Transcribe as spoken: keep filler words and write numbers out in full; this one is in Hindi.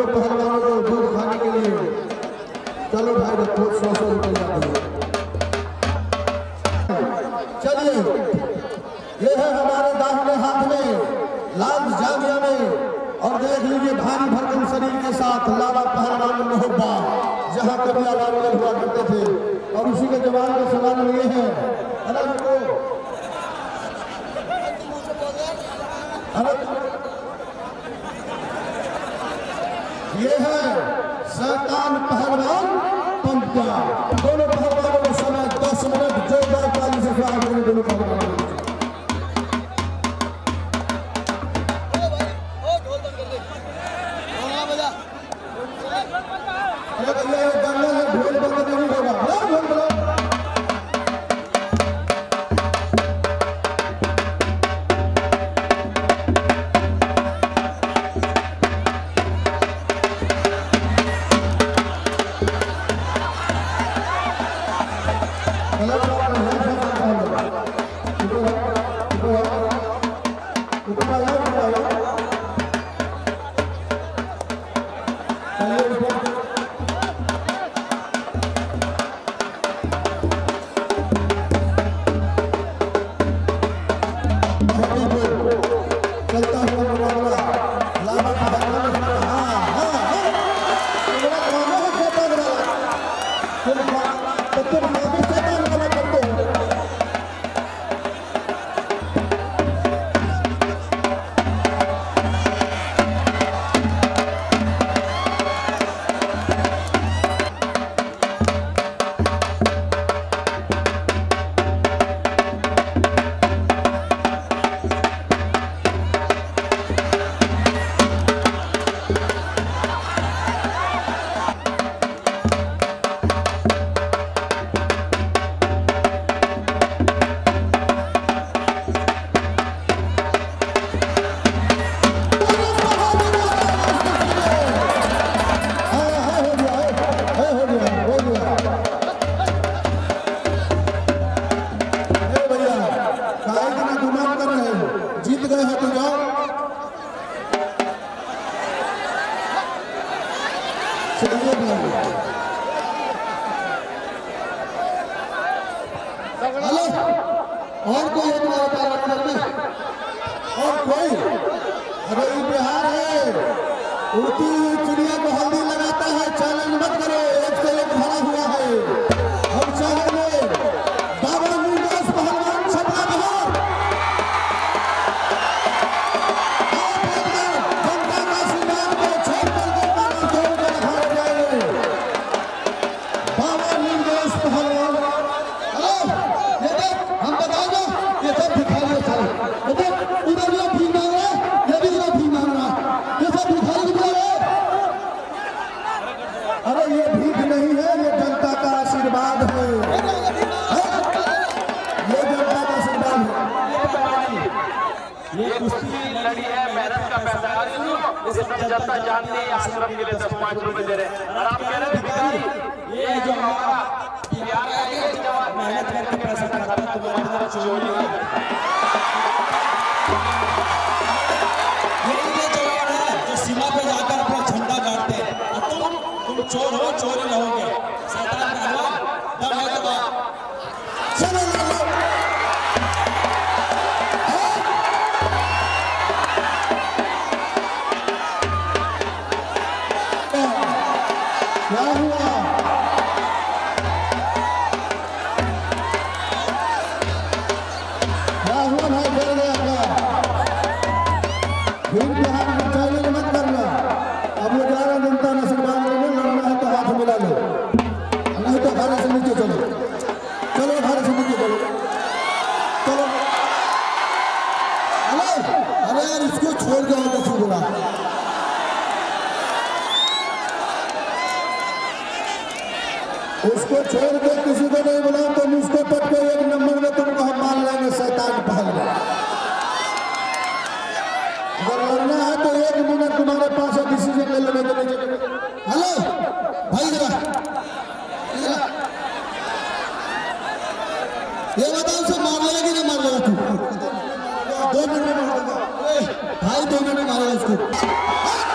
पहलवानों को दूध खाने के लिए चलो भाई रखो सौ सौ रुपया दिए। चलिए ये है हमारे दाहिने हाथ में लाल जामिया में और देख लीजिए भारी भरकम शरीर के साथ लाला पहलवान मोहब्बा जहाँ कभी आवाज हुआ करते थे और उसी के जवान के सवाल लिए हैं। अरे ये है शैतान पहलवान पंजा। दोनों पहलवानों को समय दस मिनट जोरदार ताली से स्वागत करें दोनों पहलवानों। और कोई है तुम्हारे पास में? और कोई? अरे ये बिहार है, उड़ती हुई चिड़िया को हल्दी लगाता है। चैलेंज मत करो, एक से एक भरा हुआ है। हम चाहेंगे बाबा नीलेश पहलवान छपरा बिहार जनता का आशीर्वाद को छोड़कर जनता को छोड़कर दिखाए जाएंगे। बाबा नीलेश पहलवान लड़ी है, मेहनत का पैसा इसे सब जनता जानती है। आश्रम के लिए दस पाँच रुपए दे रहे हैं और आप कह रहे हैं भिखारी। ये जो हमारा बिहार का ये जवान मेहनत करके पैसा खाता है, तुम्हारी तरह चोरी है। ये जवान है जो सीमा पे जाकर अपना झंडा गाड़ते हैं और तुम तुम चोर हो, चोरी रहोगे। शैतान पहलवान दम है तो चलो उसको छोड़ के किसी को नहीं बुला, तुम उसको पट के एक नंबर में तुमको हम मान लेंगे शैतान पहलवान। अगर लड़ना है तो एक मिनट तुम्हारे पास है, डिसीजन ले लेने के लिए। हेलो भाई जरा ये बताओ से मार लेगा कि नहीं मार लेगा तू? दो मिनट में भाई, दो मिनट में मारेगा उसको।